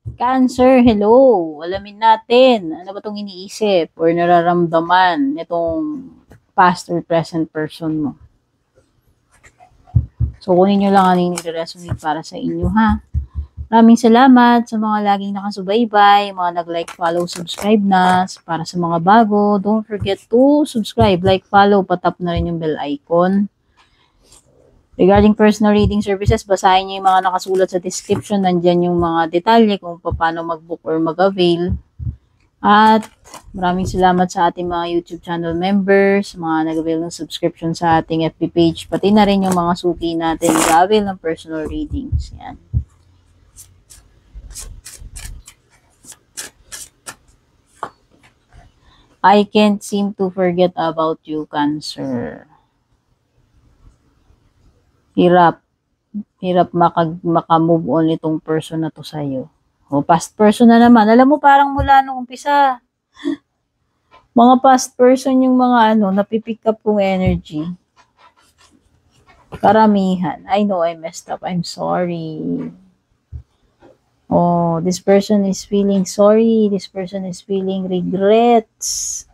Cancer, hello. Alamin natin, ano ba itong iniisip or nararamdaman nitong past or present person mo. So, kunin nyo lang ano yung nire-resonate para sa inyo, ha? Maraming salamat sa mga laging nakasubaybay, mga nag-like, follow, subscribe na. Para sa mga bago, don't forget to subscribe, like, follow, patap na rin yung bell icon. Regarding personal reading services, basahin niyo yung mga nakasulat sa description. Nandyan yung mga detalye kung paano mag-book or mag-avail. At maraming salamat sa ating mga YouTube channel members, mga nag-avail ng subscription sa ating FB page, pati na rin yung mga suki natin nag-avail ng personal readings. Yan. I can't seem to forget about you, Cancer. Hirap maka-move on itong person na to sa'yo. O, past person na naman. Alam mo, parang mula nung umpisa, mga past person yung mga napipick up kong energy. Karamihan. I know I messed up. I'm sorry. Oh, this person is feeling sorry. This person is feeling regrets.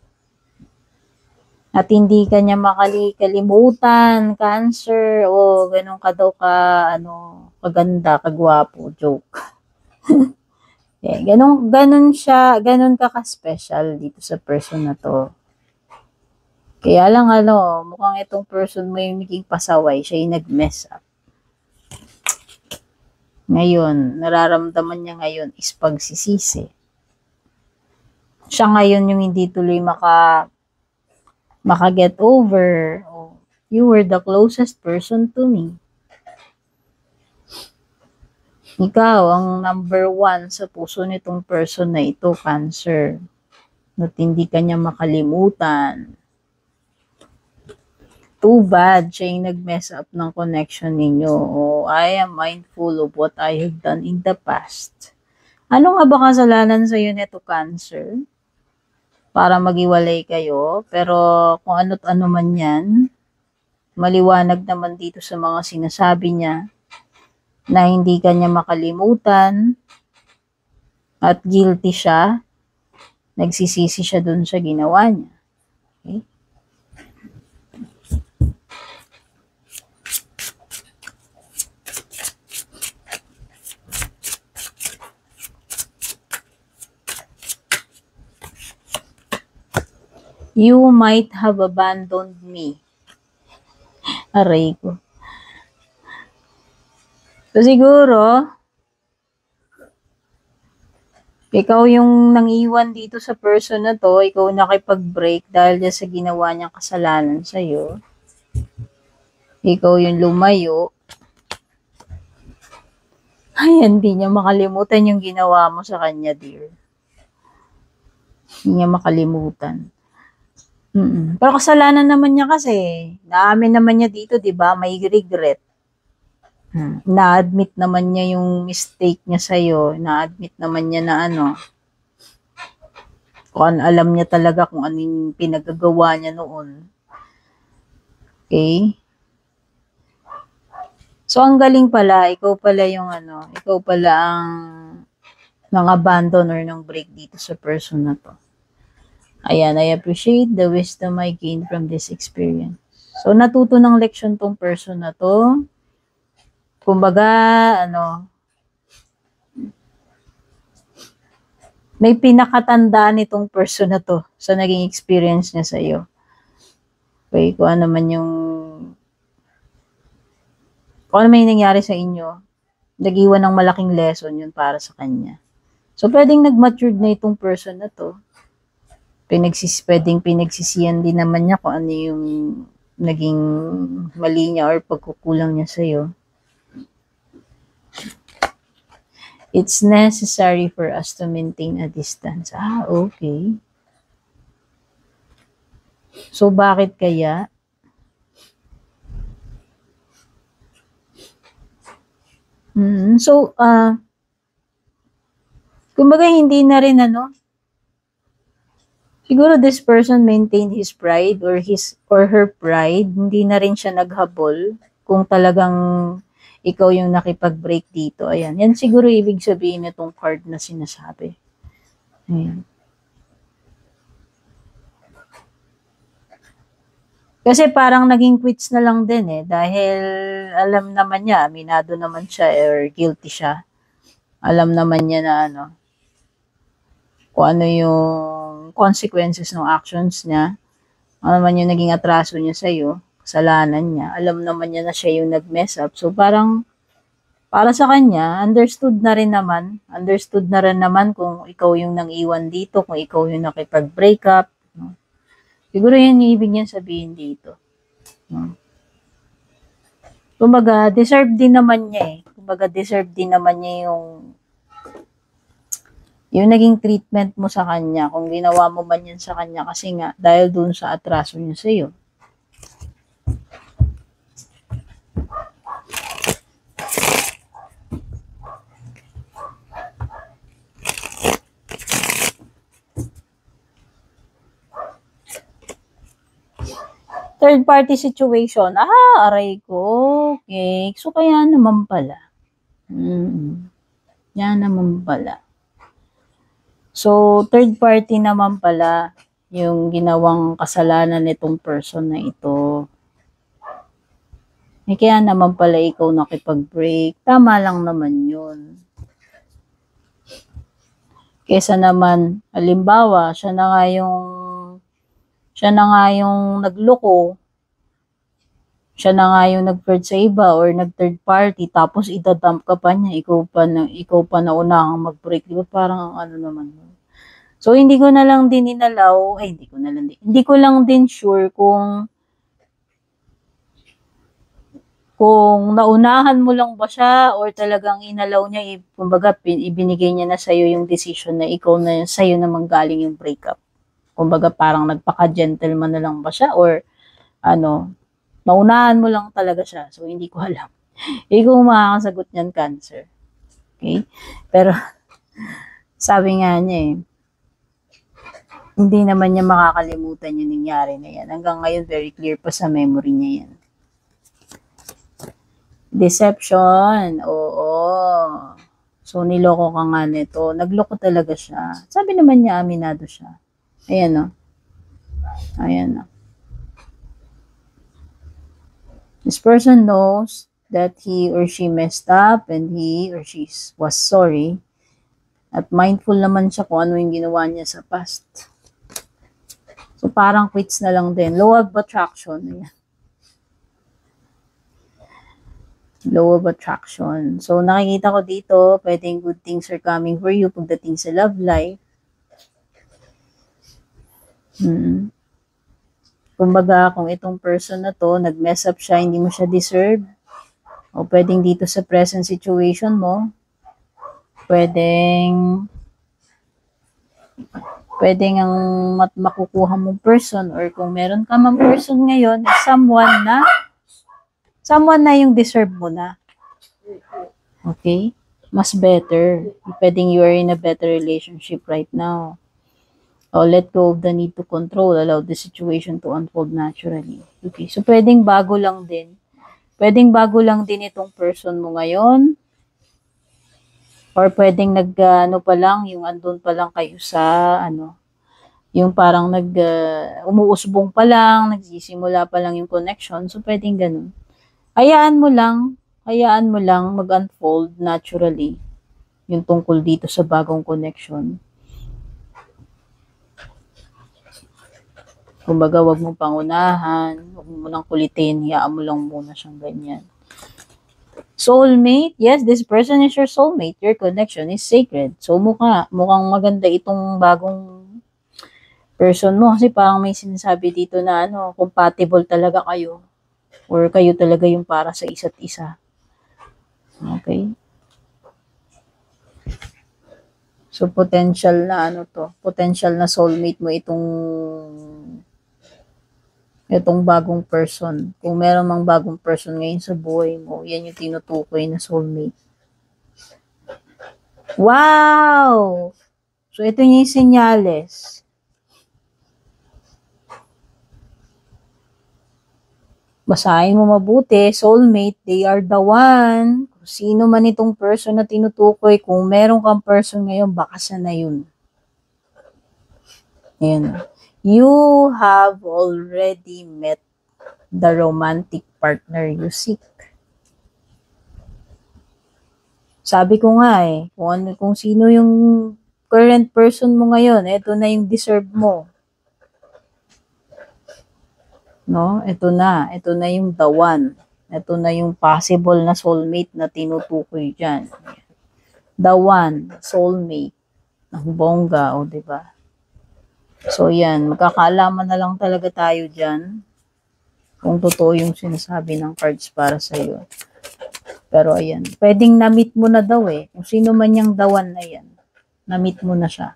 At hindi ka niya makalimutan, Cancer. O, ganun ka daw kaganda, kagwapo, joke. Ganun siya, ganun ka ka-special dito sa person na to. Kaya lang mukhang itong person mo yung naging pasaway, siya yung nag-mess up. Ngayon, nararamdaman niya ngayon is pagsisisi. Siya ngayon yung hindi tuloy maka-get over. Oh, you were the closest person to me. Ikaw ang number 1 sa puso nitong person na ito, Cancer. At hindi ka niya makalimutan. Too bad, siya yung nag-mess up ng connection ninyo. Oh, I am mindful of what I have done in the past. Ano nga ba kasalanan sa'yo neto, Cancer? Para maghiwalay kayo, pero kung ano't ano man yan, maliwanag naman dito sa mga sinasabi niya na hindi ka niya makalimutan at guilty siya, nagsisisi siya dun sa ginawa niya. Okay? You might have abandoned me. Aray ko. So siguro, ikaw yung nangiwan dito sa person na to, ikaw nakipag-break dahil sa ginawa niyang kasalanan sa'yo. Ikaw yung lumayo. Ay, hindi niya makalimutan yung ginawa mo sa kanya, dear. Hindi niya makalimutan. Pero kasalanan naman niya kasi. Naamin naman niya dito, di ba? May regret. Na-admit naman niya yung mistake niya sa'yo. Na-admit naman niya na kung alam niya talaga kung ano yung pinagagawa niya noon. Okay? So, ang galing pala, ikaw pala ang nang-abandon or nang break dito sa person na to. Ayan, I appreciate the wisdom I gained from this experience. So, natuto ng leksyon tong person na to. Kumbaga, may pinakatandaan itong person na to sa naging experience niya sa'yo. Okay, kung ano man yung nangyari sa inyo, nagiwan ng malaking lesson yun para sa kanya. So, pwedeng nag-matured na itong person na to. Pwedeng pinagsisiyan din naman niya kung ano yung naging mali niya or pagkukulang niya sa'yo. It's necessary for us to maintain a distance. Okay. So, bakit kaya? So, kumbaga hindi na rin siguro this person maintained his pride or her pride. Hindi na rin siya naghabol kung talagang ikaw yung nakipag-break dito. Ayan. Yan siguro ibig sabihin nitong card na sinasabi. Ayan. Kasi parang naging quits na lang din eh. Dahil alam naman niya, aminado naman siya or guilty siya. Alam naman niya na ano, kung ano yung consequences ng actions niya. Ano naman yung naging atraso niya sa'yo, kasalanan niya. Alam naman niya na siya yung nag-mess up. So parang para sa kanya, understood na rin naman. Understood na rin naman kung ikaw yung nang-iwan dito, kung ikaw yung nakipag-break up. No? Siguro yun yung ibig niya sabihin dito. No? Kumbaga, deserve din naman niya eh. Kumbaga, deserve din naman niya yung naging treatment mo sa kanya, kung ginawa mo man yan sa kanya, kasi nga, dahil dun sa atraso niya sa'yo. Third party situation, aray ko, okay. So, kaya naman pala. Yan naman pala. So, third party naman pala yung ginawang kasalanan nitong person na ito. Eh, kaya naman pala ikaw nakipag-break. Tama lang naman yun. Kesa naman, halimbawa, siya na nga yung nagloko, siya na nga yung nag-flirt sa iba or nag-third party, tapos idadump ka pa niya, ikaw pa na unang mag-break. Di ba parang ano naman. So, hindi ko na lang din inalaw, hindi ko lang din sure kung naunahan mo lang ba siya or talagang inalaw niya, kumbaga, ibinigay niya na sa'yo yung decision na ikaw na sa'yo naman galing yung breakup. Kumbaga, parang nagpaka-gentleman na lang ba siya or ano, naunahan mo lang talaga siya. So, hindi ko alam. Ikaw makakasagot niyan, Cancer. Okay? Pero, sabi nga niya hindi naman niya makakalimutan yung nangyari na yan. Hanggang ngayon, very clear pa sa memory niya yan. Deception. Oo. So, niloko ka nga nito. Nagloko talaga siya. Sabi naman niya, aminado siya. Ayan o. Ayan o. This person knows that he or she messed up and he or she was sorry. At mindful naman siya kung ano yung ginawa niya sa past. So, parang quits na lang din. Law of attraction. Ayan. Law of attraction. So, nakikita ko dito, pwedeng good things are coming for you pagdating sa love life. Kumbaga, kung itong person na to, nag-mess up siya, hindi mo siya deserve. O pwedeng dito sa present situation mo, pwedeng ang makukuha mong person or kung meron ka mang person ngayon, someone na yung deserve mo na. Okay? Mas better. Pwedeng you are in a better relationship right now. O let go of the need to control. Allow the situation to unfold naturally. Okay? So, pwedeng bago lang din. Pwedeng bago lang din itong person mo ngayon. Or pwedeng pa lang, yung andun pa lang kayo sa, yung parang umuusbong pa lang, nagsisimula pa lang yung connection. So, pwedeng ganun. Hayaan mo lang mag-unfold naturally yung tungkol dito sa bagong connection. Kumbaga, wag mo pangunahan, wag mo nang kulitin, hayaan mo lang muna siyang ganyan. Soulmate, yes, this person is your soulmate. Your connection is sacred. So, mukhang maganda itong bagong person mo. Kasi parang may sinasabi dito na compatible talaga kayo. Or kayo talaga yung para sa isa't isa. Okay? So, potential na soulmate mo itong bagong person. Kung meron mang bagong person ngayon sa buhay mo, yan yung tinutukoy na soulmate. Wow! So, ito yung senyales. Basahin mo mabuti, soulmate, they are the one. Kung sino man itong person na tinutukoy, kung meron kang person ngayon, baka siya na yun. Ayan. You have already met the romantic partner you seek. Sabi ko nga kung sino yung current person mo ngayon, ito na yung deserve mo. No? Ito na yung the one. Ito na yung possible na soulmate na tinutukoy dyan. The one, soulmate. Ang bongga, o diba? So yan, magkakaalaman na lang talaga tayo dyan kung totoo yung sinasabi ng cards para sa'yo. Pero ayan, pwedeng na-meet mo na daw kung sino man yung the one na yan. Na-meet mo na siya.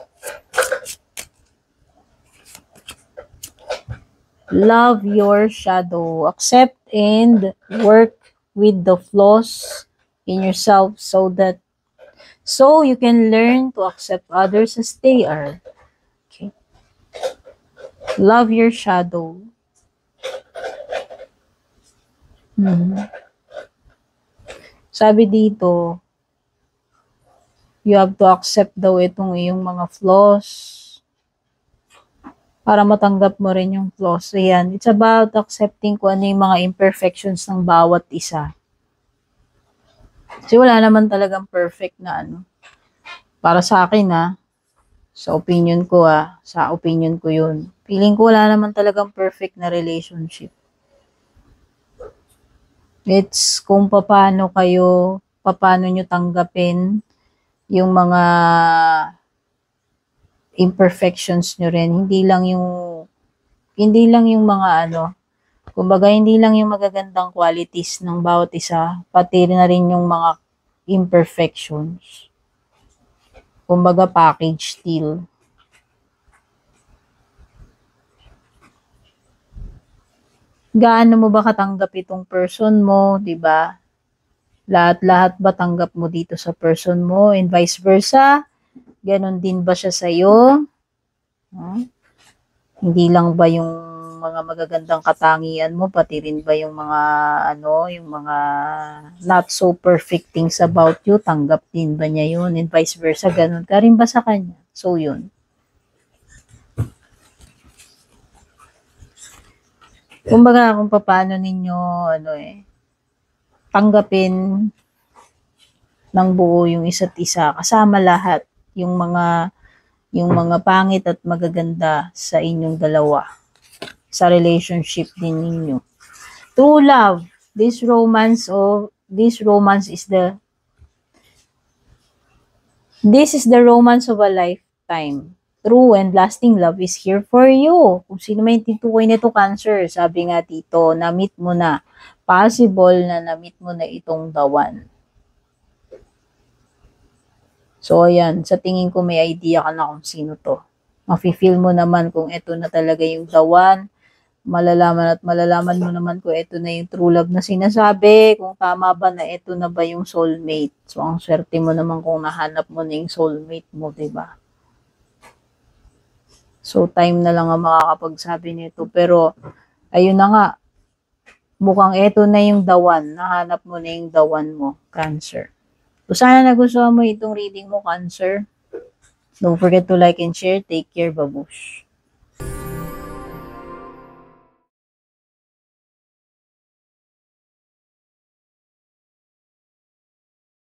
Love your shadow. Accept and work with the flaws in yourself so you can learn to accept others as they are. Okay. Love your shadow. Sabi dito, you have to accept daw itong iyong mga flaws para matanggap mo rin yung flaws. Ayan, it's about accepting kung ano yung mga imperfections ng bawat isa. Kasi wala naman talagang perfect na Para sa akin sa opinion ko yun. Feeling ko wala naman talagang perfect na relationship. It's kung paano nyo tanggapin yung mga imperfections nyo rin. Hindi lang yung mga kumbaga hindi lang yung magagandang qualities ng bawat isa, pati na rin yung mga imperfections. Kumbaga package deal. Gaano mo ba katanggap itong person mo, 'di ba? Lahat ba tanggap mo dito sa person mo and vice versa? Ganon din ba siya sa iyo? Hindi lang ba yung mga magagandang katangian mo, pati rin ba yung mga yung mga not so perfect things about you, tanggap din ba niya yun and vice versa, ganon ka rin ba sa kanya? So yun. Kumbaga kung paano ninyo tanggapin ng buo yung isa't isa, kasama lahat yung mga pangit at magaganda sa inyong dalawa, sa relationship din ninyo. True love, this romance is the romance of a lifetime. True and lasting love is here for you. Kung sino may titukoy nito, Cancer, sabi nga dito, na-meet mo na. Possible na na-meet mo na itong the one. So, ayan, sa tingin ko may idea ka na kung sino to. Mafe-feel mo naman kung ito na talaga yung the one. Malalaman mo naman kung ito na yung true love na sinasabi, kung tama ba na ito na ba yung soulmate. So, ang swerte mo naman kung nahanap mo na yung soulmate mo, diba? So, time na lang ang makakapagsabi nito. Pero, ayun na nga, mukhang ito na yung the one. Nahanap mo na yung the one mo, Cancer. So, sana nagustuhan mo itong reading mo, Cancer. Don't forget to like and share. Take care, babush.